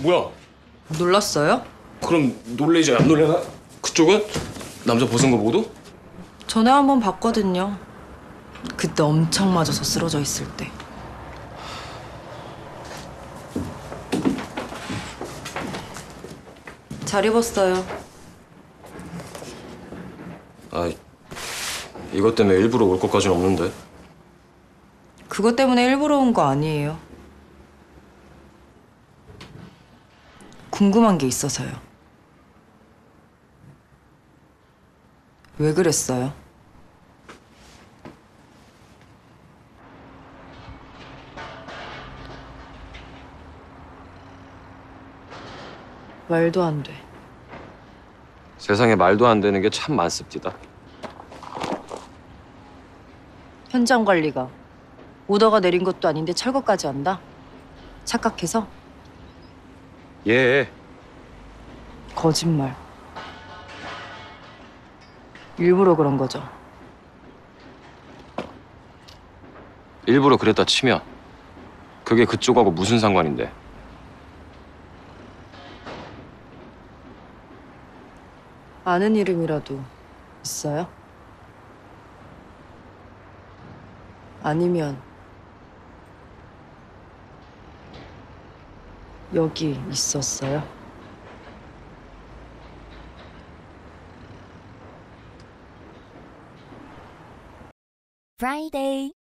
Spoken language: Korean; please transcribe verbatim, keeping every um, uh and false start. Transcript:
뭐야? 놀랐어요? 그럼 놀래지 안 놀래나? 그쪽은? 남자 벗은 거 보고도? 전에 한 번 봤거든요. 그때 엄청 맞아서 쓰러져 있을 때. 잘 입었어요. 아, 이것 때문에 일부러 올 것까지는 없는데. 그것 때문에 일부러 온 거 아니에요. 궁금한 게 있어서요. 왜 그랬어요? 말도 안 돼. 세상에 말도 안 되는 게 참 많습니다. 현장 관리가 오더가 내린 것도 아닌데 철거까지 한다? 착각해서? 예. 거짓말. 일부러 그런 거죠. 일부러 그랬다 치면 그게 그쪽하고 무슨 상관인데? 아는 이름이라도 있어요? 아니면 여기 있었어요? Friday.